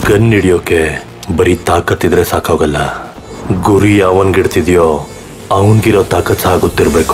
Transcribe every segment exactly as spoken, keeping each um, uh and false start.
Gun ಹಿಡಿಯೋಕೆ ಬರೀ ತಾಕತ್ತಿದ್ರೆ ಸಾಕಾಗಲ್ಲ, ಗುರಿ ಯಾವನ್ಗಿಡ್ತಿದ್ಯೋ ಅವನ್ಗಿರೋ ತಾಕತ್ ಸಹ ಗೊತ್ತಿರ್ಬೇಕು.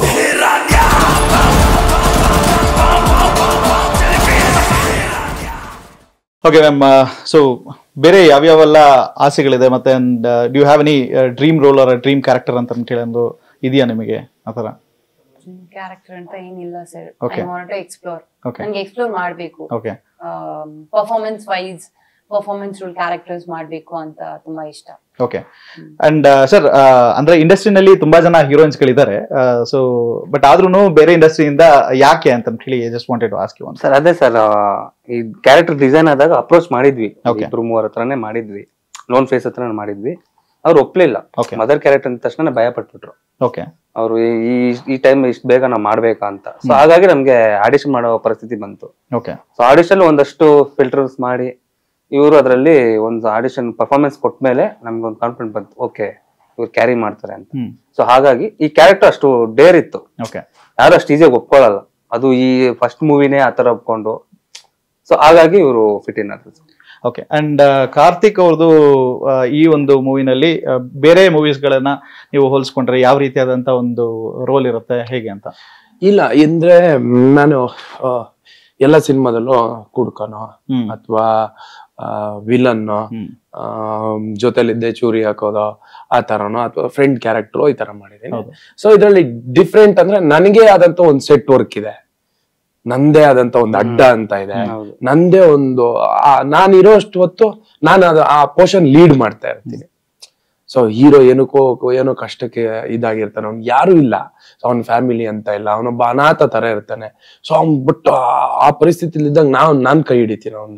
ಓಕೆ ಮ್ಯಾಮ್, ಸೊ ಬೇರೆ ಯಾವ್ಯಾವೆಲ್ಲ ಆಸೆಗಳಿದೆ ಮತ್ತೆ do you have any dream role or dream character ಅಂತ ಕೇಳೋದು ಇದೆಯಾ ನಿಮಗೆ? ಆತರ ಕ್ಯಾರೆಕ್ಟರ್ ಅಂತ ಏನಿಲ್ಲ sir. Okay. I want to explore. Okay. ನನಗೆ ಎಕ್ಸ್ಪ್ಲೋರ್ ಮಾಡಬೇಕು. Okay, performance wise performance role characters ಮಾಡಬೇಕು ಅಂತ ತುಂಬಾ ಇಷ್ಟ. ಓಕೆ. ಅಂಡ್ ಸರ್, ಅಂದ್ರೆ ಇಂಡಸ್ಟ್ರಿನಲ್ಲಿ ತುಂಬಾ ಜನ ಹೀರೋಯಿನ್ಸ್ ಗಳಿದ್ದಾರೆ, ಸೊ ಬಟ್ ಆದ್ರೂ ಬೇರೆ ಇಂಡಸ್ಟ್ರಿಯಿಂದ ಯಾಕೆ ಅಂತ ಹೇಳಿ just wanted to ask you. Sir ಅದೇ ಸರ್, ಈ ಕ್ಯಾರೆಕ್ಟರ್ ಡಿಸೈನ್ ಆದಾಗ ಅಪ್ರೋಚ್ ಮಾಡಿದ್ವಿ, ಇಬ್ರು ಮೂವರ ಹತ್ರನೇ ಮಾಡಿದ್ವಿ, ಲೋನ್ ಫೇಸ್ ಹತ್ರ ಮಾಡಿದ್ವಿ. ಅವ್ರು ಒಪ್ಲಿಲ್ಲ. ಮದರ್ ಕ್ಯಾರೆಕ್ಟರ್ ಅಂದ ತಕ್ಷಣ ಭಯ ಪಟ್ಬಿಟ್ರು. ಓಕೆ, ಅವರು ಈ ಈ ಟೈಮ್ ಇಷ್ಟು ಬೇಗ ನಾವು ಮಾಡ್ಬೇಕಾ ಅಂತ. ಸೊ ಹಾಗಾಗಿ ನಮ್ಗೆ ಆಡಿಷನ್ ಮಾಡೋ ಪರಿಸ್ಥಿತಿ ಬಂತು. ಓಕೆ. ಸೊ ಆಡಿಷನ್ ಒಂದಷ್ಟು ಫಿಲ್ಟರ್ಸ್ ಮಾಡಿ ಇವರು ಅದರಲ್ಲಿ ಒಂದು ಆಡಿಷನ್ ಪರ್ಫಾರ್ಮೆನ್ಸ್ ಕೊಟ್ಮೇಲೆ ನಮ್ಗೆ ಒಂದು ಕಾನ್ಫಿಡೆಂಟ್ ಬಂತು, ಓಕೆ ಇವ್ರು ಕ್ಯಾರಿ ಮಾಡ್ತಾರೆ ಅಂತ. ಸೊ ಹಾಗಾಗಿ ಈ ಕ್ಯಾರೆಕ್ಟರ್ ಅಷ್ಟು ಡೇರ್ ಇತ್ತು, ಯಾರು ಅಷ್ಟು ಈಸಿಯಾಗಿ ಒಪ್ಕೊಳ್ಳಲ್ಲ. ಅದು ಈ ಫಸ್ಟ್ ಮೂವಿನೇ ಆತರ ಒಪ್ಕೊಂಡು, ಸೊ ಹಾಗಾಗಿ ಇವರು ಫಿಟ್ ಇನ್ ಆದ್ರು. ಓಕೆ. ಅಂಡ್ ಕಾರ್ತಿಕ್ ಅವ್ರದ್ದು ಈ ಒಂದು ಮೂವಿನಲ್ಲಿ ಬೇರೆ ಮೂವೀಸ್ ಗಳನ್ನ ನೀವು ಹೋಲಿಸ್ಕೊಂಡ್ರೆ ಯಾವ ರೀತಿಯಾದಂತ ಒಂದು ರೋಲ್ ಇರುತ್ತೆ, ಹೇಗೆ ಅಂತ? ಇಲ್ಲ ಅಂದ್ರೆ ನಾನು ಎಲ್ಲ ಸಿನಿಮಾದಲ್ಲೂ ಕುಡ್ಕನೋ ಅಥವಾ ವಿಲನ್ನೋ ಜೊತೆಲಿದ್ದೆ ಚೂರಿ ಹಾಕೋದೋ ಆ ತರನೋ ಅಥವಾ ಫ್ರೆಂಡ್ ಕ್ಯಾರೆಕ್ಟರ್ ಈ ತರ ಮಾಡಿದೀನಿ. ಸೊ ಇದ್ರಲ್ಲಿ ಡಿಫ್ರೆಂಟ್ ಅಂದ್ರೆ ನನಗೆ ಆದಂತ ಒಂದು ಸೆಟ್ ವರ್ಕ್ ಇದೆ, ನಂದೇ ಆದಂತ ಒಂದು ಅಡ್ಡ ಅಂತ ಇದೆ, ನಂದೇ ಒಂದು ನಾನು ಇರೋಷ್ಟು ಹೊತ್ತು ನಾನು ಅದು ಆ ಪೋರ್ಷನ್ ಲೀಡ್ ಮಾಡ್ತಾ ಇರ್ತೀನಿ. ಸೊ ಹೀರೋ ಏನಕ್ಕೋ ಏನೋ ಕಷ್ಟಕ್ಕೆ ಇದಾಗಿರ್ತಾನೆ, ಅವ್ನ್ ಯಾರು ಇಲ್ಲ, ಅವನ ಫ್ಯಾಮಿಲಿ ಅಂತ ಇಲ್ಲ, ಅವನೊಬ್ಬ ಅನಾಥ ತರ ಇರ್ತಾನೆ. ಸೊ ಅವ್ನ್ ಬಟ್ ಆ ಪರಿಸ್ಥಿತಿಲಿ ಇದ್ದಾಗ ನಾವು ನಾನ್ ಕೈ ಹಿಡಿತೀನಿ ಅವನ್ನ.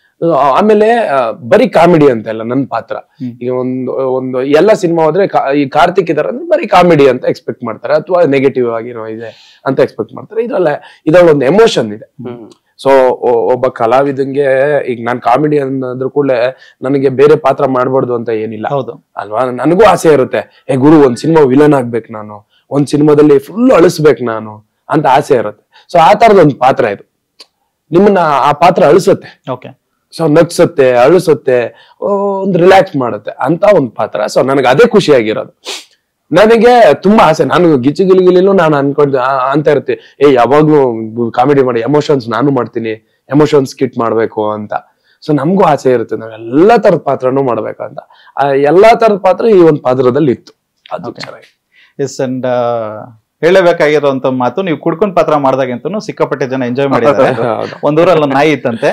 ಆಮೇಲೆ ಬರೀ ಕಾಮಿಡಿ ಅಂತ ಇಲ್ಲ ನನ್ ಪಾತ್ರ. ಈಗ ಒಂದು ಒಂದು ಎಲ್ಲ ಸಿನಿಮಾ ಹೋದ್ರೆ ಈ ಕಾರ್ತಿಕ್ ಇದಾರೆ ಅಂದ್ರೆ ಬರೀ ಕಾಮಿಡಿ ಅಂತ ಎಕ್ಸ್ಪೆಕ್ಟ್ ಮಾಡ್ತಾರೆ, ಅಥವಾ ನೆಗೆಟಿವ್ ಆಗಿರೋ ಇದೆ ಅಂತ ಎಕ್ಸ್ಪೆಕ್ಟ್ ಮಾಡ್ತಾರೆ. ಇದ್ರಲ್ಲ ಇದ್ರಲ್ಲಿ ಒಂದು ಎಮೋಷನ್ ಇದೆ. ಸೊ ಒಬ್ಬ ಕಲಾವಿದಂಗೆ ಈಗ ನಾನ್ ಕಾಮಿಡಿ ಅನ್ನೋದ್ರ ಕೂಡಲೇ ನನಗೆ ಬೇರೆ ಪಾತ್ರ ಮಾಡ್ಬಾರ್ದು ಅಂತ ಏನಿಲ್ಲ ಅಲ್ವಾ. ನನಗೂ ಆಸೆ ಇರುತ್ತೆ, ಏ ಗುರು ಒಂದ್ ಸಿನಿಮಾ ವಿಲನ್ ಆಗ್ಬೇಕು ನಾನು, ಒಂದ್ ಸಿನಿಮಾದಲ್ಲಿ ಫುಲ್ ಅಳಿಸ್ಬೇಕು ನಾನು ಅಂತ ಆಸೆ ಇರುತ್ತೆ. ಸೊ ಆ ತರದ ಒಂದು ಪಾತ್ರ ಇದು, ನಿಮ್ಮನ್ನ ಆ ಪಾತ್ರ ಅಳಿಸುತ್ತೆ. ಓಕೆ. ಸೊ ನಗ್ಸುತ್ತೆ, ಅಳಿಸುತ್ತೆ, ಒಂದು ರಿಲ್ಯಾಕ್ಸ್ ಮಾಡುತ್ತೆ ಅಂತ ಒಂದು ಪಾತ್ರ. ಸೊ ನನಗೆ ಅದೇ ಖುಷಿಯಾಗಿರೋದು. ನನಗೆ ತುಂಬಾ ಆಸೆ, ನಾನು ಗಿಚ್ಚು ಗಿಲಿಗಿಲಿಲು ನಾನು ಅನ್ಕೊಂಡ್ ಅಂತ ಇರ್ತೀನಿ, ಏ ಯಾವಾಗ್ಲೂ ಕಾಮಿಡಿ ಮಾಡಿ ಎಮೋಷನ್ಸ್ ನಾನು ಮಾಡ್ತೀನಿ, ಎಮೋಷನ್ಸ್ ಕಿಟ್ ಮಾಡ್ಬೇಕು ಅಂತ. ಸೊ ನಮಗೂ ಆಸೆ ಇರುತ್ತೆ, ನಾವ್ ಎಲ್ಲಾ ತರದ ಪಾತ್ರನೂ ಮಾಡ್ಬೇಕಂತ. ಆ ಎಲ್ಲಾ ತರದ ಪಾತ್ರ ಈ ಒಂದು ಪಾತ್ರದಲ್ಲಿ ಇತ್ತು, ಅದು ಚೆನ್ನಾಗಿ. ಎಸ್. ಅಂಡ್ ಹೇಳಬೇಕಾಗಿರುವಂತ ಮಾತು, ನೀವು ಕುಡ್ಕೊಂಡ್ ಪಾತ್ರ ಮಾಡಿದಾಗಂತೂ ಸಿಕ್ಕಾಪಟ್ಟೆ ಜನ ಎಂಜಾಯ್ ಮಾಡಿದ್ದಾರೆ. ಒಂದೂರಲ್ಲಿ ಒಂದು ನಾಯಿ ಇತ್ತಂತೆ,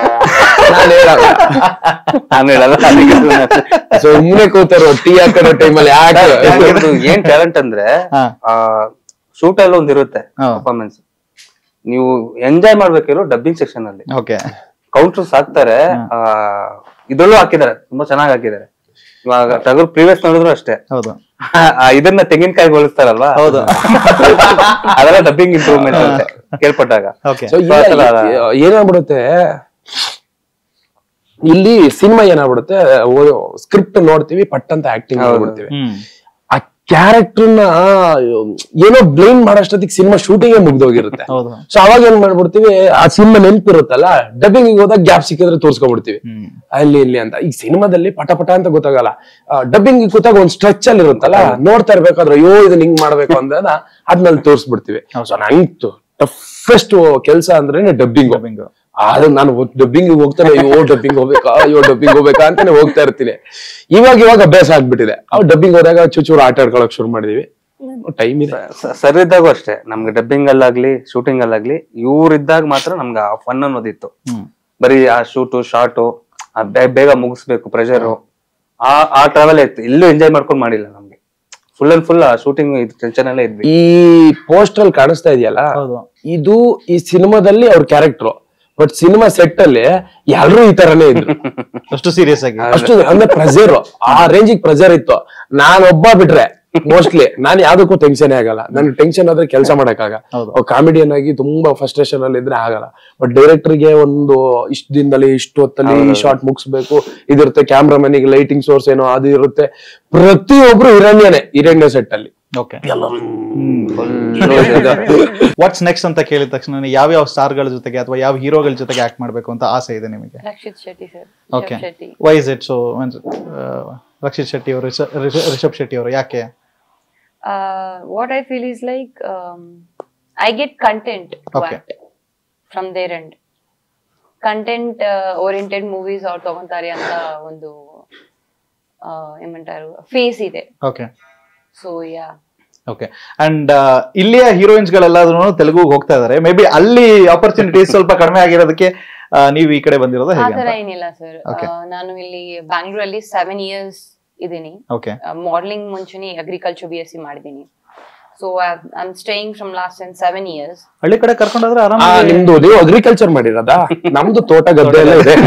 ಸುಮ್ಮನೆ ಕೂತಾರೋ ಟೀ ಹಾಕೋ ಟೈಮಲ್ಲಿ. ಏನ್ ಟ್ಯಾಲೆಂಟ್ ಅಂದ್ರೆ ಶೂಟ್ ಎಲ್ಲ ಒಂದಿರುತ್ತೆ ಪರ್ಫಾರ್ಮೆನ್ಸ್, ನೀವು ಎಂಜಾಯ್ ಮಾಡ್ಬೇಕಿರೋ ಡಬ್ಬಿಂಗ್ ಸೆಕ್ಷನ್ ಅಲ್ಲಿ ಕೌಂಟರ್ಸ್ ಹಾಕ್ತಾರೆ. ಇದ್ರಲ್ಲೂ ಹಾಕಿದ್ದಾರೆ, ತುಂಬಾ ಚೆನ್ನಾಗಿ ಹಾಕಿದ್ದಾರೆ. ಇವಾಗ ಟಗರ್ ಪ್ರೀವಿಯಸ್ ನೋಡಿದ್ರು ಅಷ್ಟೇ, ಇದನ್ನ ತೆಂಗಿನಕಾಯಿ ಹೋಲಿಸ್ತಾರಲ್ವಾ, ಹೌದು, ಅದೆಲ್ಲ ಡಬ್ಬಿಂಗ್ ಇಂಪ್ರೂವ್ಮೆಂಟ್ ಅಂತ ಕೇಳ್ಪಟ್ಟಾಗ. ಏನಾಗ್ಬಿಡುತ್ತೆ ಇಲ್ಲಿ ಸಿನಿಮಾ, ಏನಾಗ್ಬಿಡುತ್ತೆ ಸ್ಕ್ರಿಪ್ಟ್ ನೋಡ್ತೀವಿ, ಪಟ್ ಅಂತ ಆಕ್ಟಿಂಗ್ ಮಾಡ್ಬಿಡ್ತೀವಿ. ಆ ಕ್ಯಾರೆಕ್ಟರ್ನ ಏನೋ ಬ್ಲೇಮ್ ಮಾಡೋಷ್ಟೊತ್ತಿಗೆ ಸಿನಿಮಾ ಶೂಟಿಂಗ್ ಮುಗ್ದೋಗಿರುತ್ತೆ. ಸೊ ಅವಾಗ ಏನ್ ಮಾಡ್ಬಿಡ್ತೀವಿ, ಆ ಸಿನಿಮಾ ನೆನಪಿರುತ್ತಲ್ಲ, ಡಬ್ಬಿಂಗ್ ಹೋದಾಗ ಗ್ಯಾಪ್ ಸಿಕ್ಕಿದ್ರೆ ತೋರ್ಸ್ಕೊಂಡ್ಬಿಡ್ತೀವಿ ಅಲ್ಲಿ ಇಲ್ಲಿ ಅಂತ. ಈಗ ಸಿನಿಮಾದಲ್ಲಿ ಪಟ ಪಟ ಅಂತ ಗೊತ್ತಾಗಲ್ಲ, ಡಬ್ಬಿಂಗ್ ಕೂತಾಗ ಒಂದ್ ಸ್ಟ್ರೆಚ್ ಅಲ್ಲಿ ಇರುತ್ತಲ್ಲ, ನೋಡ್ತಾ ಇರ್ಬೇಕಾದ್ರೆ ಅಯ್ಯೋ ಇದನ್ನ ಹಿಂಗ್ ಮಾಡ್ಬೇಕು ಅಂತ ಅದ್ಮೇಲೆ ತೋರ್ಸ್ಬಿಡ್ತೀವಿ. ಸೊ ನಂಗೆ ಟಫೆಸ್ಟ್ ಕೆಲ್ಸ ಅಂದ್ರೆ ಡಬ್ಬಿಂಗ್. ಆದ್ರೆ ನಾನು ಡಬ್ಬಿಂಗ್ ಹೋಗ್ತಾನೆ, ಅಯ್ಯೋ ಡಬ್ಬಿಂಗ್ ಹೋಗ್ಬೇಕಾ, ಅಯ್ಯೋ ಡಬ್ಬಿಂಗ್ ಹೋಗ್ಬೇಕಾ ಅಂತಾನೆ ಹೋಗ್ತಾ ಇರ್ತೀನಿ. ಇವಾಗ ಇವಾಗ ಅಭ್ಯಾಸ ಆಗ್ಬಿಟ್ಟಿದೆ. ಅವ್ ಡಬ್ಬಿಂಗ್ ಹೋದಾಗ ಚೂಚೂರು ಆಟ ಆಡ್ಕೊಳಕ್ ಶುರು ಮಾಡಿದೀವಿ. ಟೈಮ್ ಇದೆ ಸರ್ ಇದ್ದಾಗೂ ಅಷ್ಟೇ, ನಮ್ಗೆ ಡಬ್ಬಿಂಗ್ ಅಲ್ಲಾಗ್ಲಿ ಶೂಟಿಂಗ್ ಅಲ್ಲಾಗ್ಲಿ ಇವ್ರಿದ್ದಾಗ ಮಾತ್ರ ನಮ್ಗೆ ಆ ಫನ್ ಅನ್ನೋದಿತ್ತು. ಬರೀ ಆ ಶೂಟು ಶಾರ್ಟು ಬೇಗ ಮುಗಿಸ್ಬೇಕು, ಪ್ರೆಷರು, ಆ ಆ ಟ್ರಾವೆಲ್ ಇತ್ತು. ಎಲ್ಲೂ ಎಂಜಾಯ್ ಮಾಡ್ಕೊಂಡು ಮಾಡಿಲ್ಲ ನಮ್ಗೆ. Full and full shooting tension ಅಲ್ಲೇ ಇದ್ವಿ. ಈ ಪೋಸ್ಟರ್ ಕಾಣಿಸ್ತಾ ಇದೆಯಲ್ಲ, ಇದು ಈ ಸಿನಿಮಾದಲ್ಲಿ ಅವ್ರ ಕ್ಯಾರೆಕ್ಟರ್. ಬಟ್ ಸಿನಿಮಾ ಸೆಟ್ ಅಲ್ಲಿ ಎಲ್ಲರೂ ಈ ತರನೇ ಇದ್ರು, ಅಷ್ಟು ಸೀರಿಯಸ್ ಆಗಿ, ಅಷ್ಟು ಅಂದ್ರೆ ಪ್ರೆಷರ್, ಆ ರೇಂಜಿಗೆ ಪ್ರೆಷರ್ ಇತ್ತು. ನಾನೊಬ್ಬ ಬಿಟ್ರೆ ಮೋಸ್ಟ್ಲಿ ನಾನು ಯಾವ್ದಕ್ಕೂ ಟೆನ್ಷನ್ ಆಗಲ್ಲ. ನನ್ಗೆ ಟೆನ್ಷನ್ ಆದ್ರೆ ಕೆಲಸ ಮಾಡಕ್ಕಾಗ. ಕಾಮಿಡಿಯನ್ ಆಗಿ ತುಂಬಾ ಫ್ರಸ್ಟ್ರೇಷನ್ ಅಲ್ಲಿ ಇದ್ರೆ ಆಗಲ್ಲ. ಬಟ್ ಡೈರೆಕ್ಟರ್ಗೆ ಒಂದು ಇಷ್ಟ ದಿನದಲ್ಲಿ ಇಷ್ಟು ಹೊತ್ತಲ್ಲಿ ಈ ಶಾರ್ಟ್ ಮುಗಿಸ್ಬೇಕು ಇದಿರುತ್ತೆ, ಕ್ಯಾಮ್ರಾಮನಿಗೆ ಲೈಟಿಂಗ್ ಸೋರ್ಸ್ ಏನೋ ಅದು ಇರುತ್ತೆ. ಪ್ರತಿಯೊಬ್ರು ಹಿರಣ್ಯನೇ, ಹಿರಣ್ಯ ಸೆಟ್ ಅಲ್ಲಿ ಓಕೆ ಎಲ್ಲರೂ ವಾಟ್ಸ್ ನೆಕ್ಸ್ಟ್ ಅಂತ ಕೇಳಿದ ತಕ್ಷಣ ಯಾವ ಯಾವ ಸ್ಟಾರ್ಗಳ ಜೊತೆಗೆ ಅಥವಾ ಯಾವ ಹೀರೋಗಳ ಜೊತೆಗೆ ಆಕ್ಟ್ ಮಾಡಬೇಕು ಅಂತ ಆಸೆ ಇದೆ ನಿಮಗೆ? Rakshit Shetty sir. Okay, why is it so? Rakshit Shetty ಅವರು, ರಿಷಬ್ ಶೆಟ್ಟಿ ಅವರು, ಯಾಕೆ? What I feel is like I get content from their end. Content oriented movies ಅವ್ರು ತಗೊಂತಾರೆ ಅಂತ ಒಂದು ಏమంటారు ಫೇಸ್ ಇದೆ. Okay, so yeah. Okay, and ಇಲ್ಲಿಯ ಹೀರೋಯಿನ್ಸ್ ಗಳೆಲ್ಲರೂ ತೆಲುಗುಗೆ ಹೋಗ್ತಾ ಇದಾರೆ. ಮೇ ಬಿ ಅಲ್ಲಿ ಆಪರ್ಚುನಿಟೀಸ್ ಸ್ವಲ್ಪ ಕಡಿಮೆ ಆಗಿರೋದಕ್ಕೆ ನೀವು ಈ ಕಡೆ ಬಂದಿರೋದು ಹೇಗೆ? ಆತರ ಏನಿಲ್ಲ ಸರ್. ನಾನು ಇಲ್ಲಿ ಬ್ಯಾಂಗ್ಳೂರಲ್ಲಿ ಸೆವೆನ್ ಇಯರ್ಸ್ ಇದೀನಿ. ಓಕೆ, ಮಾಡಲಿಂಗ್ ಮುಂಚೆನೆ ಅಗ್ರಿಕಲ್ಚರ್ ಬಿ ಎಸ್ ಸಿ ಮಾಡಿದೀನಿ. So I am staying from last seven years. ಹಳ್ಳಿ ಕಡೆ ಕರ್ಕೊಂಡೋದ್ರೆ ಆರಾಮ. ನಿಮ್ದು ನೀವು ಅಗ್ರಿಕಲ್ಚರ್ ಮಾಡಿರೋದಾ? ನಮ್ದು ತೋಟ ಗದ್ದೆ ಎಲ್ಲ ಇದೆ.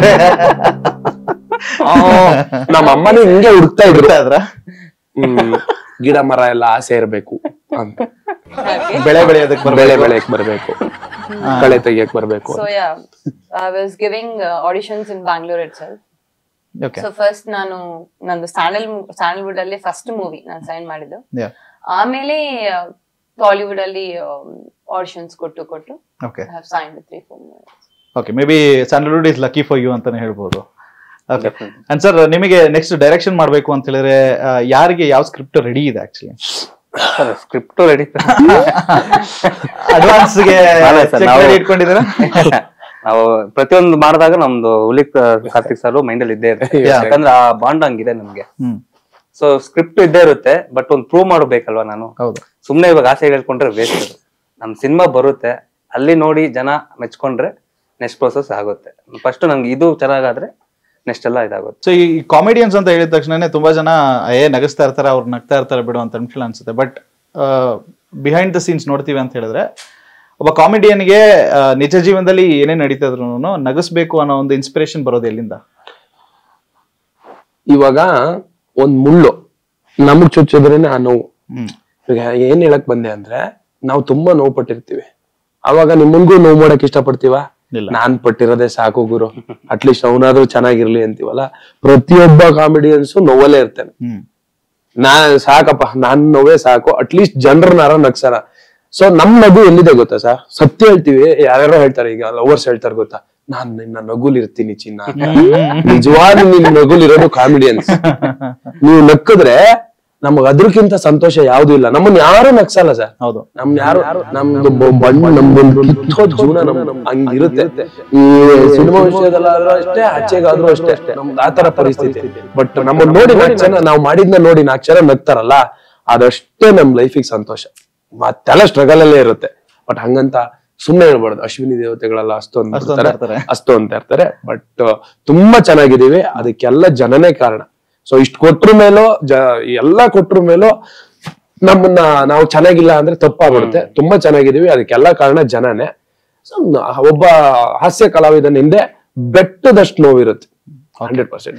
ನಮ್ಮ ಅಮ್ಮನೂ ಹಿಂಗೆ ಹುಡುಕ್ತಾ ಇದ್ರು, ಹ್ಮ್ ಗಿಡ ಮರ ಎಲ್ಲ ಆಸೆ ಇರ್ಬೇಕು ಅಂತ, ಬೆಳೆ ಬೆಳೆಯೋದಕ್ಕೆ ಬೆಳೆ ಬೆಳೆಯಕ್ ಬರ್ಬೇಕು, ಕಳೆ ತೆಗಿಯಕ್ ಬರ್ಬೇಕು. So yeah, I was giving auditions in Bangalore itself. So first ನಾನು ನಂದು ಸ್ಯಾಂಡಲ್ ಸ್ಯಾಂಡಲ್ವುಡ್ ಅಲ್ಲಿ ಫಸ್ಟ್ ಮೂವಿ ನಾನು ಸೈನ್ ಮಾಡಿದ್ದು. ಆಮೇಲೆ ಬಾಲಿವುಡ್ ಅಲ್ಲಿ ಆಡಿಷನ್ಸ್ ಕೊಟ್ಟು ಕೊಟ್ಟು I have signed three four movies. Okay, maybe Sandalwood is lucky for you ಅಂತಾನೆ ಹೇಳ್ಬೋದು. ಓಕೆ, ಅಂಡ್ ಸರ್ ನಿಮಗೆ ನೆಕ್ಸ್ಟ್ ಡೈರೆಕ್ಷನ್ ಮಾಡ್ಬೇಕು ಅಂತ ಹೇಳಿದ್ರೆ ಯಾರಿಗೆ ಯಾವ ಸ್ಕ್ರಿಪ್ಟ್ ರೆಡಿ ಇದೆ? ಆಕ್ಚುಲಿ ಸ್ಕ್ರಿಪ್ಟ್ ರೆಡಿ, ಅಡ್ವಾನ್ಸ್ ಗೆ ಇಟ್ಕೊಂಡಿದ್ದೀರಾ? ನಾವು ಪ್ರತಿಯೊಂದು ಮಾಡಿದಾಗ ನಮ್ದು ಹುಲಿ ಕಾರ್ತಿಕ್ ಸರ್ ಮೈಂಡ್ ಅಲ್ಲಿ ಇದ್ದೇ ಇರುತ್ತೆ, ಯಾಕಂದ್ರೆ ಆ ಬಾಂಡ್ ಹಂಗಿದೆ ನಮ್ಗೆ. ಸೊ ಸ್ಕ್ರಿಪ್ಟ್ ಇದ್ದೇ ಇರುತ್ತೆ, ಬಟ್ ಒಂದ್ ಪ್ರೂವ್ ಮಾಡಬೇಕಲ್ವಾ ನಾನು. ಸುಮ್ನೆ ಇವಾಗ ಆಸೆ ಹೇಳ್ಕೊಂಡ್ರೆ ವೇಸ್ಟ್. ನಮ್ ಸಿನಿಮಾ ಬರುತ್ತೆ, ಅಲ್ಲಿ ನೋಡಿ ಜನ ಮೆಚ್ಕೊಂಡ್ರೆ ನೆಕ್ಸ್ಟ್ ಪ್ರೋಸೆಸ್ ಆಗುತ್ತೆ. ಫಸ್ಟ್ ನಂಗೆ ಇದು ಚೆನ್ನಾಗಾದ್ರೆ ನೆಕ್ಸ್ಟ್ ಎಲ್ಲ ಇದಾಗುತ್ತೆ. ಸೊ ಈ ಕಾಮಿಡಿಯನ್ಸ್ ಅಂತ ಹೇಳಿದ ತಕ್ಷಣ ತುಂಬಾ ಜನ ಏ ನಗಿಸ್ತಾ ಇರ್ತಾರೆ, ಅವ್ರು ನಗ್ತಾ ಇರ್ತಾರೆ ಬಿಡು ಅಂತ ಅನ್ಫೀಲ್ ಅನ್ಸುತ್ತೆ. ಬಟ್ ಬಿಹೈಂಡ್ ದ ಸೀನ್ಸ್ ನೋಡ್ತೀವಿ ಅಂತ ಹೇಳಿದ್ರೆ ಒಬ್ಬ ಕಾಮಿಡಿಯನ್ಗೆ ನಿಜ ಜೀವನದಲ್ಲಿ ಏನೇ ನಡೀತಾ ಇದ್ರು ನಗಿಸ್ಬೇಕು ಅನ್ನೋ ಒಂದು ಇನ್ಸ್ಪಿರೇಷನ್ ಬರೋದು ಎಲ್ಲಿಂದ? ಇವಾಗ ಒಂದ್ ಮುಳ್ಳು ನಮಗ್ ಚುಚ್ಚಿದ್ರೇನೆ ಆ ನೋವು. ಈಗ ಏನ್ ಹೇಳಕ್ ಬಂದೆ ಅಂದ್ರೆ, ನಾವು ತುಂಬಾ ನೋವು ಪಟ್ಟಿರ್ತೀವಿ. ಅವಾಗ ನಿಮ್ಮನ್ಗೂ ನೋವು ಮಾಡಕ್ ಇಷ್ಟ ಪಡ್ತೀವ? ನಾನ್ ಪಟ್ಟಿರೋದೇ ಸಾಕು ಗುರು, ಅಟ್ಲೀಸ್ಟ್ ಅವನಾದ್ರೂ ಚೆನ್ನಾಗಿರ್ಲಿ ಅಂತೀವಲ್ಲ. ಪ್ರತಿಯೊಬ್ಬ ಕಾಮಿಡಿಯನ್ಸು ನೋವಲ್ಲೇ ಇರ್ತೇನೆ. ನಾನ್ ಸಾಕಪ್ಪ, ನಾನ್ ನೋವೇ ಸಾಕು, ಅಟ್ಲೀಸ್ಟ್ ಜನರನ್ನಾರ ನಗ್ಸರ. ಸೊ ನಮ್ ನಗು ಎಲ್ಲಿದೆ ಗೊತ್ತಾ ಸರ್? ಸತ್ಯ ಹೇಳ್ತೀವಿ, ಯಾರ್ಯಾರೋ ಹೇಳ್ತಾರೆ, ಈಗ ಲವರ್ಸ್ ಹೇಳ್ತಾರೆ ಗೊತ್ತಾ, ನಾನ್ ನಿನ್ನ ನಗುಲ್ ಇರ್ತೀನಿ ಚಿನ್ನ. ನಿಜವಾದ ನಿನ್ ನಗುಲ್ ಇರೋದು ಕಾಮಿಡಿಯನ್ಸ್. ನೀವು ನಕ್ಕಿದ್ರೆ ನಮಗ್ ಅದ್ರಕ್ಕಿಂತ ಸಂತೋಷ ಯಾವ್ದು ಇಲ್ಲ. ನಮ್ಮನ್ ಯಾರು ನಗ್ಸಲ್ಲ ಸರ್. ಹೌದು, ನಮ್ ಯಾರು ನಮ್ದು ಬಣ್ಣ ನಮ್ದೊಂದು ಕಿತ್ತೋದ್ ಜೀವನ ನಮ್ ಹಂಗಿರುತ್ತೆ. ಈ ಸಿನಿಮಾ ವಿಷಯದಲ್ಲಾದ್ರೂ ಅಷ್ಟೇ, ಆಚೆಗಾದ್ರೂ ಅಷ್ಟೇ ನಮ್ದು ಆತರ ಪರಿಸ್ಥಿತಿ. ಬಟ್ ನಮ್ಮನ್ನ ನೋಡಿ ನಾಲ್ಕು ಜನ, ನಾವ್ ಮಾಡಿದ್ನ ನೋಡಿ ನಾಲ್ಕು ಜನ ನಗ್ತಾರಲ್ಲ, ಅದಷ್ಟೇ ನಮ್ ಲೈಫಿಗೆ ಸಂತೋಷ. ಮತ್ತೆಲ್ಲ ಸ್ಟ್ರಗಲ್ ಅಲ್ಲೇ ಇರುತ್ತೆ. ಬಟ್ ಹಂಗಂತ ಸುಮ್ನೆ ಹೇಳ್ಬಾರ್ದು. ಅಶ್ವಿನಿ ದೇವತೆಗಳೆಲ್ಲ ಅಷ್ಟೊಂದು ಅಷ್ಟು ಅಂತ ಇರ್ತಾರೆ. ಬಟ್ ತುಂಬಾ ಚೆನ್ನಾಗಿದೀವಿ, ಅದಕ್ಕೆಲ್ಲ ಜನನೇ ಕಾರಣ. ಸೊ ಇಷ್ಟ ಕೊಟ್ರ ಮೇಲೋ ಜ ಎಲ್ಲಾ ಕೊಟ್ರ ಮೇಲೋ ನಮ್ಮನ್ನ ನಾವು ಚೆನ್ನಾಗಿಲ್ಲ ಅಂದ್ರೆ ತಪ್ಪಾಗ್ಬಿಡುತ್ತೆ. ತುಂಬಾ ಚೆನ್ನಾಗಿದೀವಿ, ಅದಕ್ಕೆಲ್ಲ ಕಾರಣ ಜನನೇ. ಸೊ ಒಬ್ಬ ಹಾಸ್ಯ ಕಲಾವಿದನ ಹಿಂದೆ ಬೆಟ್ಟದಷ್ಟು ನೋವಿರುತ್ತೆ, ಹಂಡ್ರೆಡ್ ಪರ್ಸೆಂಟ್.